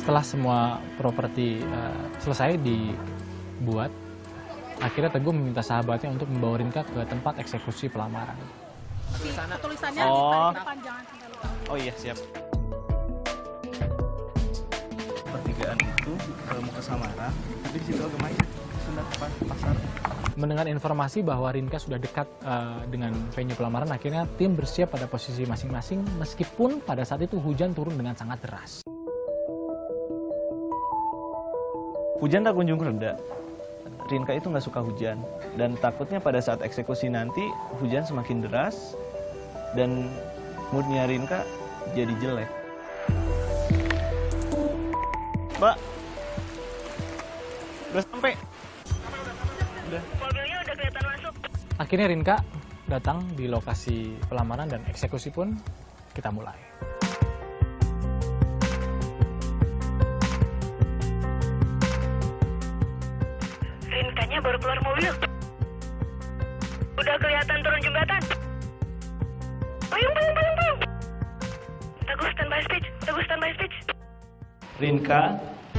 Setelah semua properti selesai dibuat, akhirnya Teguh meminta sahabatnya untuk membawa Rinka ke tempat eksekusi pelamaran. Tulisannya di depan, jangan sampai lupa. Oh iya, siap. Pertigaan itu mau ke Samara, tapi di situ agak macet. Sudah depan pasar. Mendengar informasi bahwa Rinka sudah dekat dengan venue pelamaran, akhirnya tim bersiap pada posisi masing-masing meskipun pada saat itu hujan turun dengan sangat deras. Hujan tak kunjung reda. Rinka itu nggak suka hujan. Dan takutnya pada saat eksekusi nanti hujan semakin deras dan moodnya Rinka jadi jelek. Mbak, udah sampai. Mobilnya udah kelihatan masuk. Akhirnya Rinka datang di lokasi pelamaran dan eksekusi pun kita mulai. Rinkanya baru keluar mobil. Udah kelihatan turun jembatan. Payung. Teguh standby speech. Rinka,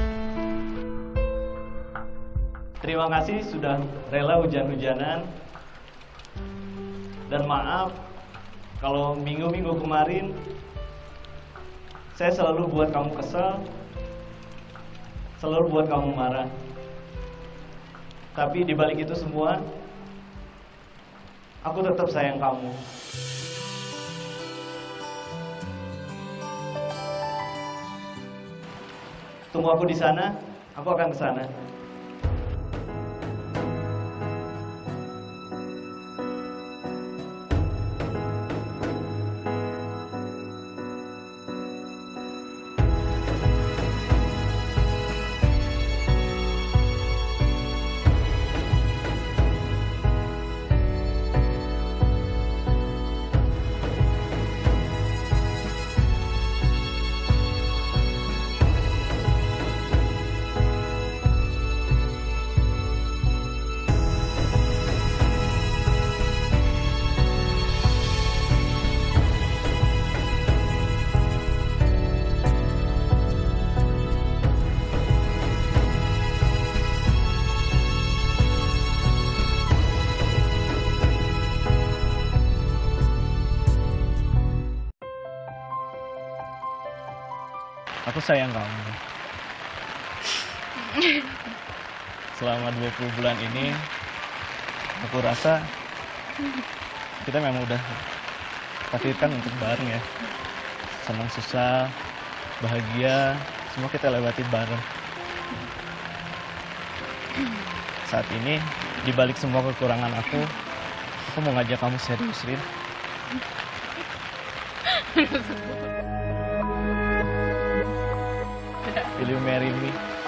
terima kasih sudah rela hujan-hujanan. Dan maaf kalau minggu-minggu kemarin saya selalu buat kamu kesal, selalu buat kamu marah. Tapi di balik itu semua, aku tetap sayang kamu. Tunggu aku di sana, aku akan ke sana. Aku sayang kamu. Selama 20 bulan ini, aku rasa kita memang udah takdirkan untuk bareng ya. Senang susah, bahagia, semua kita lewati bareng. Saat ini, di balik semua kekurangan aku mau ngajak kamu serius, Rin. Will you marry me?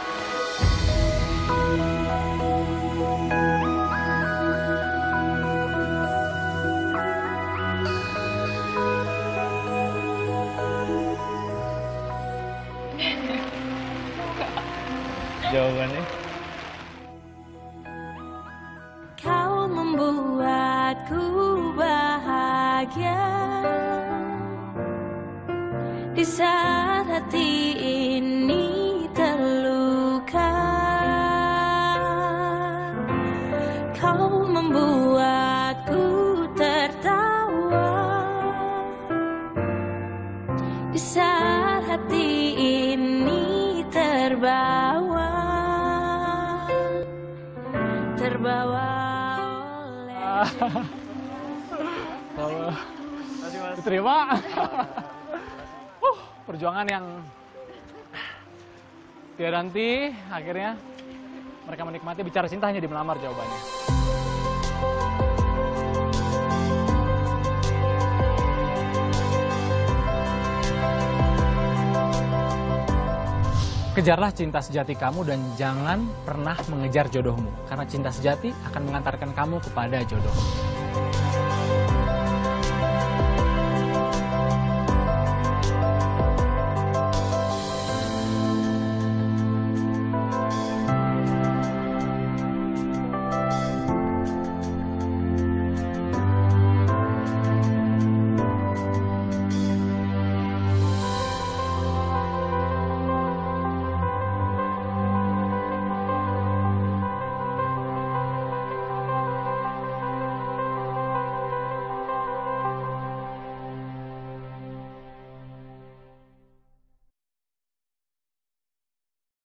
Jawabannya? Kau membuatku bahagia di saat hati ini terluka. Kau membuatku tertawa di saat hati ini terbawa oleh. Diterima. Perjuangan yang tiada henti, akhirnya mereka menikmati. Bicara cinta hanya di melamar jawabannya. Kejarlah cinta sejati kamu dan jangan pernah mengejar jodohmu. Karena cinta sejati akan mengantarkan kamu kepada jodoh.